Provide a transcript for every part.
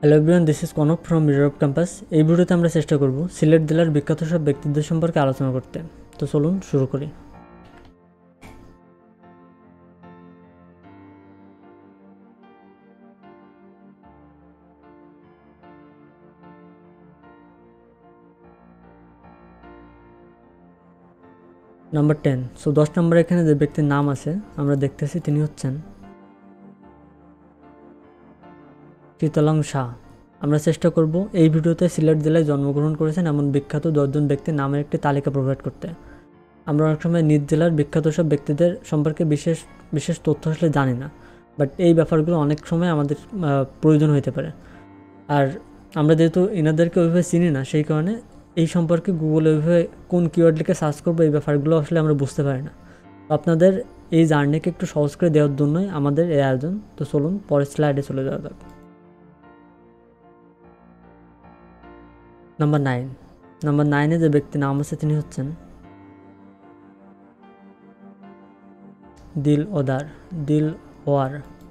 Hello everyone, this is Kanak from Europe campus. এই ভিডিওতে আমরা চেষ্টা করব সিলেট জেলার বিখ্যাত সব ব্যক্তিদের সম্পর্কে আলোচনা করতে। তো চলুন শুরু করি। নাম্বার 10। 10 নম্বরে এখানে যে ব্যক্তির নাম আছে আমরা দেখতেছি, তিনি হচ্ছেন শীতলং শাহ। আমরা চেষ্টা করব এই ভিডিওতে সিলেট জেলায় জন্মগ্রহণ করেছেন এমন বিখ্যাত 10 জন ব্যক্তির নামের একটি তালিকা প্রোভাইড করতে। আমরা অনেক সময় নিজ জেলার বিখ্যাত সব ব্যক্তিদের সম্পর্কে বিশেষ বিশেষ তথ্য আসলে জানি না, বাট এই ব্যাপারগুলো অনেক সময় আমাদের প্রয়োজন হতে পারে। আর আমরা যেহেতু এনাদেরকে ওইভাবে চিনি না, সেই কারণে এই সম্পর্কে গুগলে ওইভাবে কোন কিওয়ার্ড লিখে সার্চ করবো এই ব্যাপারগুলো আসলে আমরা বুঝতে পারি না। তো আপনাদের এই জার্নিকে একটু সহজ করে দেওয়ার জন্যই আমাদের এই আয়োজন। তো চলুন পরের স্লাইডে চলে যাওয়া যাক। নাম্বার 9। নাম্বার 9-এ যে ব্যক্তির নাম আছে তিনি হচ্ছেন দিল ওয়ার।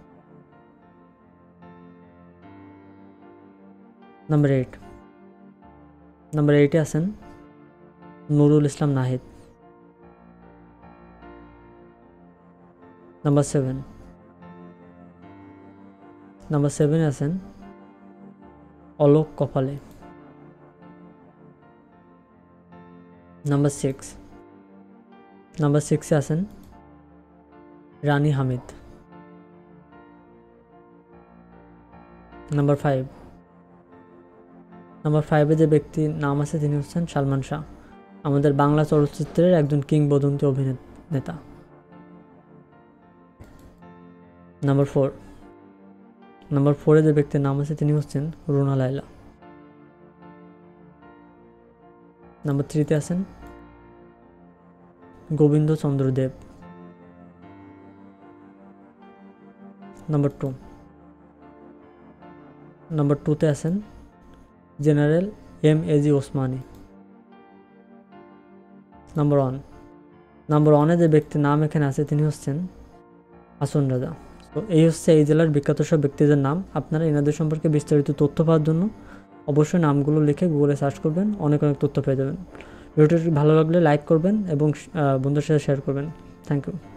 নাম্বার 8। নাম্বার 8-এ আছেন নুরুল ইসলাম নাহিদ। নাম্বার 7। নাম্বার 7-এ আছেন অলোক কপালে। নাম্বার 6। নাম্বার 6-এ আছেন রানী হামিদ। নাম্বার 5। নাম্বার 5-এ যে ব্যক্তির নাম আছে তিনি হচ্ছেন সালমান শাহ, আমাদের বাংলা চলচ্চিত্রের একজন কিংবদন্তি অভিনেতা। নাম্বার 4। নাম্বার 4-এ যে ব্যক্তির নাম আছে তিনি হচ্ছেন রুনা লায়লা। নাম্বার 3-তে আছেন গোবিন্দ চন্দ্র দেব। নাম্বার 2। নাম্বার 2-তে আছেন general M A G. Osmani. Number 1। Number 1-এ যে ব্যক্তির নাম এখানে আছে তিনি হচ্ছেন হাসন রাজা। তো এই হচ্ছে এই জেলার বিখ্যাত সব ব্যক্তিদের নাম। আপনারা এনাদের সম্পর্কে বিস্তারিত তথ্য পাওয়ার জন্য অবশ্যই নামগুলো লিখে গুগলে সার্চ করবেন, অনেক তথ্য পেয়ে যাবেন। ভিডিওটি ভালো লাগলে লাইক করবেন এবং বন্ধুদের সাথে শেয়ার করবেন। Thank you.